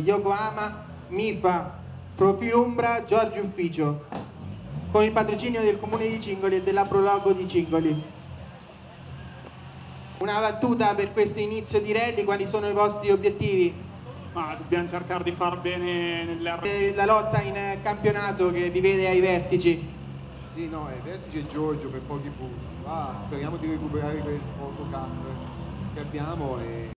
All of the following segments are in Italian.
Yokohama, Mifa, Profilumbra, Giorgio Ufficio, con il patrocinio del Comune di Cingoli e della Prologo di Cingoli. Una battuta per questo inizio di rally, quali sono i vostri obiettivi? Ma dobbiamo cercare di far bene la lotta in campionato che vi vede ai vertici. Sì, no, ai vertici è Giorgio per pochi punti, ma speriamo di recuperare quel poco campo che abbiamo e...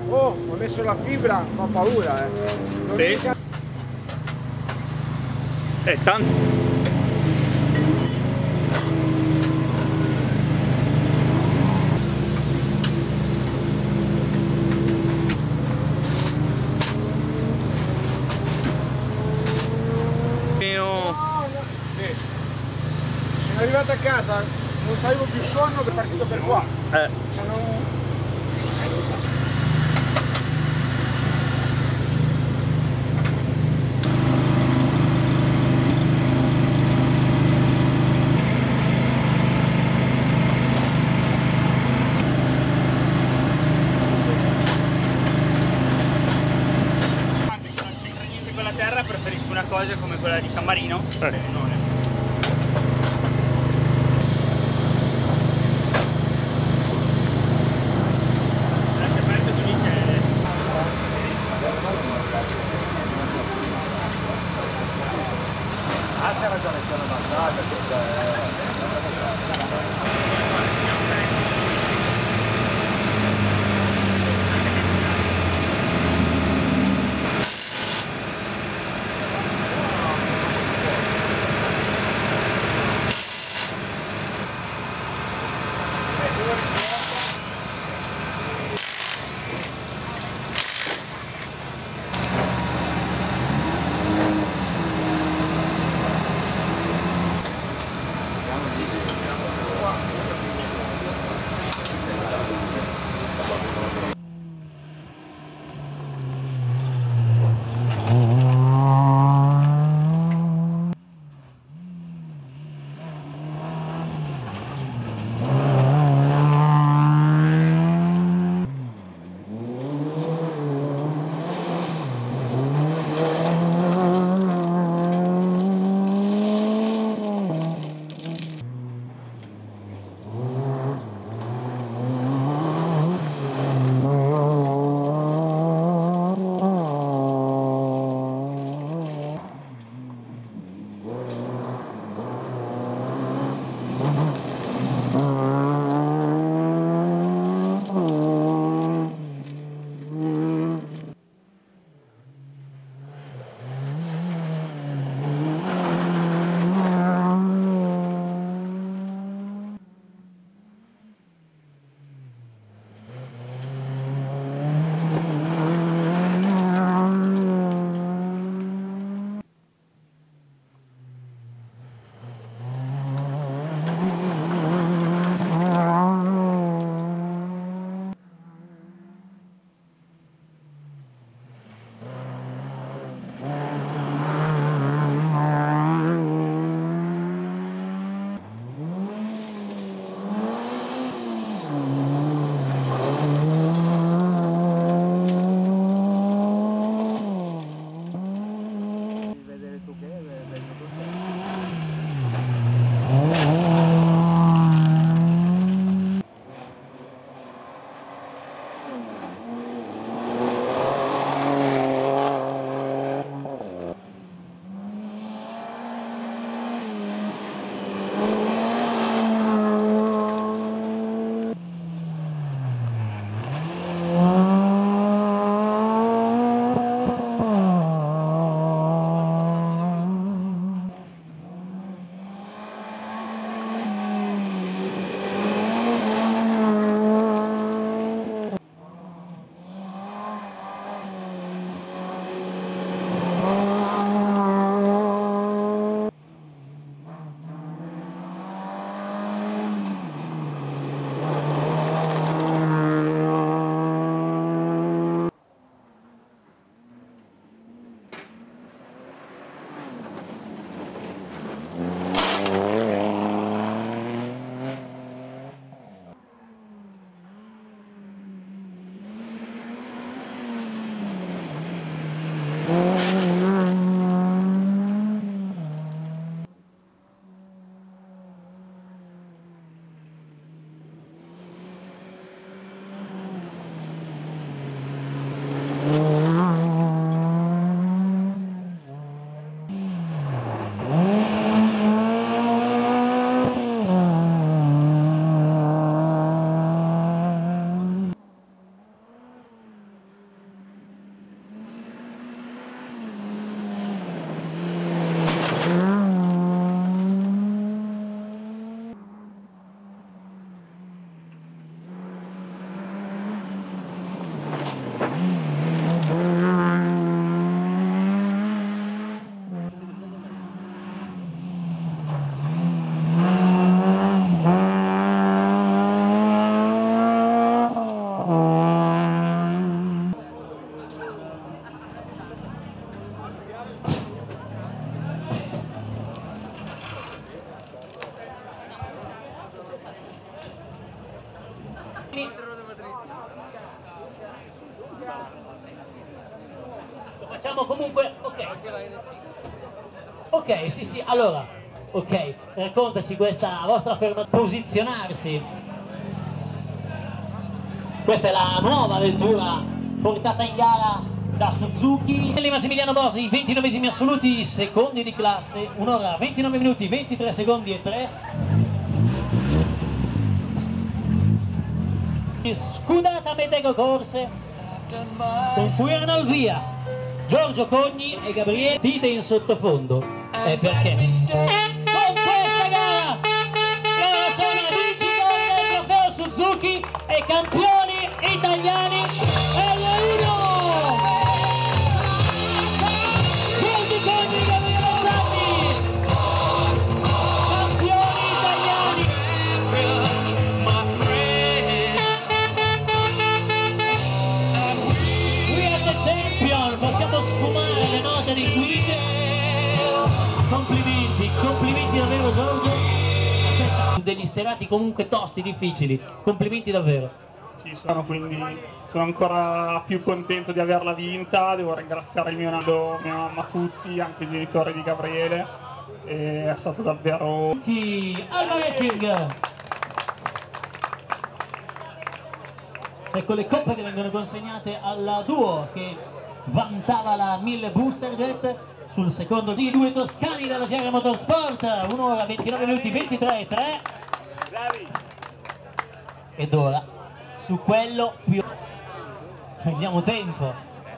Oh, ho messo la fibra, fa paura, Sì. Tanto. Sono arrivato a casa, non sapevo più sonno, che è partito per qua. Con la terra preferisco una cosa come quella di San Marino. Lascia aperto tu dice. C'è ragione, c'è una vantaggio. facciamo comunque, ok, sì, allora, ok, raccontaci questa vostra affermazione, posizionarsi. Questa è la nuova vettura portata in gara da Suzuki. Massimiliano Bosi, 29esimi assoluti, secondi di classe, 1 ora 29 minuti 23 secondi e 3. Scudata Metego Corse, con cui erano al via Giorgio Cogni e Gabriele Tite in sottofondo. E perché? Con questa gara loro sono vincitori del trofeo Suzuki e campioni italiani L1. Giorgio Cogni e Gabriele Zanni, campioni italiani. Possiamo sfumare le note di guida. Complimenti davvero Giorgio. Degli sterati comunque tosti, difficili, complimenti davvero. Sì, quindi sono ancora più contento di averla vinta. Devo ringraziare il mio nonno, mia mamma, tutti, anche i genitori di Gabriele, e è stato davvero... Alba Racing. Ecco le coppe che vengono consegnate al duo che vantava la 1000 Booster Jet. Sul secondo di due toscani della GR Motorsport, 1 ora 29 minuti 23 e 3. Ed ora su quello più prendiamo tempo.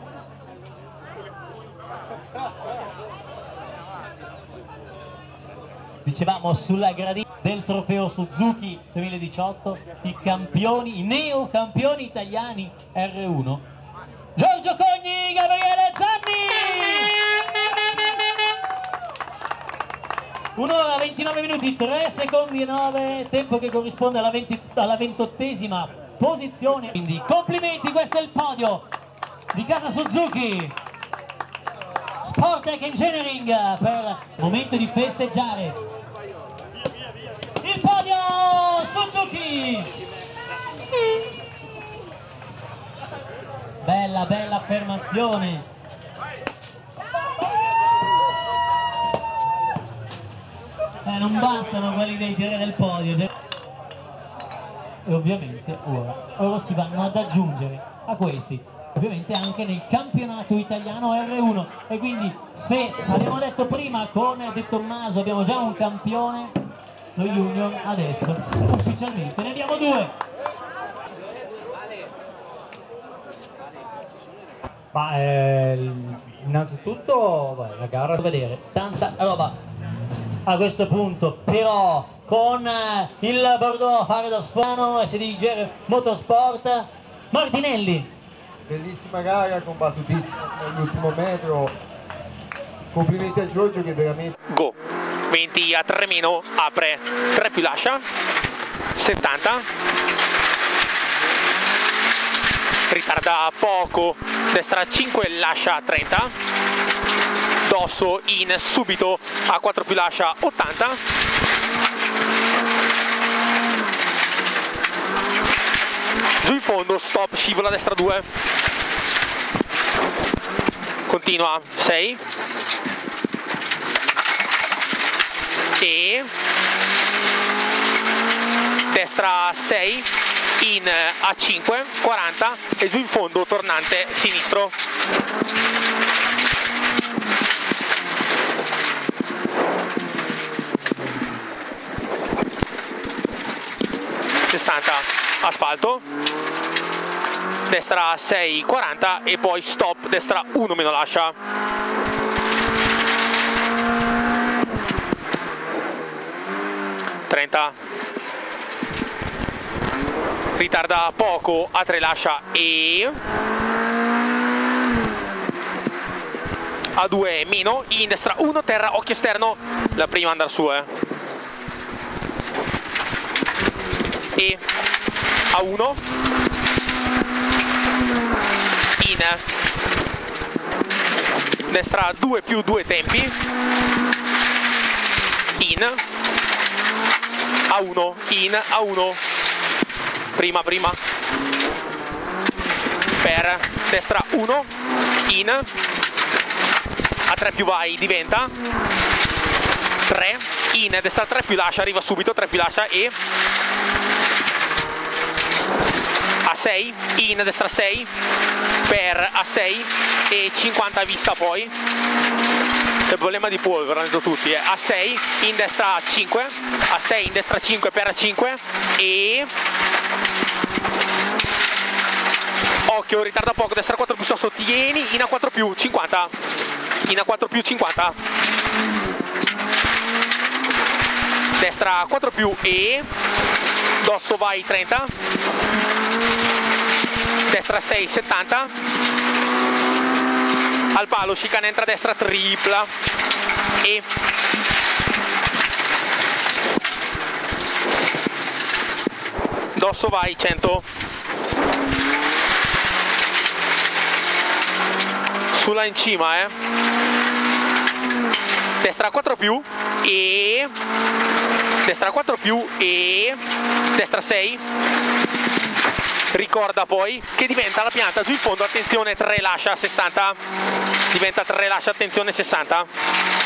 Dicevamo sulla gradina del trofeo Suzuki 2018 i campioni, i neocampioni italiani R1. Giorgio Cogni, Gabriele Zanni! 1 ora 29 minuti 3 secondi e 9, tempo che corrisponde alla 28esima posizione. Quindi complimenti, questo è il podio di casa Suzuki Sportec Engineering per momento di festeggiare. Il podio Suzuki! Bella affermazione. Non bastano quelli dei giri del podio. E ovviamente ora si vanno ad aggiungere a questi ovviamente anche nel campionato italiano R1. E quindi, se abbiamo detto prima con De Tommaso abbiamo già un campione, lo Junior adesso ufficialmente ne abbiamo 2. Ma innanzitutto la gara da vedere, tanta roba a questo punto, però con il Bordeaux a fare da sfano SDG Motorsport. Martinelli, bellissima gara, combattutissima nell'ultimo metro. Complimenti a Giorgio che veramente... Go 20 a 3 meno, apre 3 più lascia 70, ritarda poco, destra 5 lascia 30, dosso in subito a 4 più lascia 80, giù in fondo, stop, scivola destra 2, continua 6 e destra 6 in A5, 40 e giù in fondo tornante sinistro. Asfalto, destra 6, 40 e poi stop, destra 1 meno lascia. Ritarda poco, a 3 lascia e a 2 meno, in destra 1, terra, occhio esterno, la prima andare su e a 1 in destra 2 più 2 tempi, in a 1, in a 1, prima per destra 1, in 3 più vai, diventa 3, in, destra 3 più lascia, arriva subito, 3 più lascia e A6, in, destra 6, per A6 e 50 a vista poi. C'è il problema di polvere, hanno detto tutti, A6, in destra 5, A6, in destra 5 per A5 e... Occhio, ritarda poco, destra 4 più sottieni, in A4 più 50, in A4 più 50, destra 4 più e dosso vai 30, destra 6 70, al palo chicane entra destra tripla e dosso vai 100, sulla in cima, destra 4 più e destra 4 più e destra 6, ricorda poi che diventa la pianta giù in fondo, attenzione 3 lascia 60, diventa 3 lascia, attenzione 60.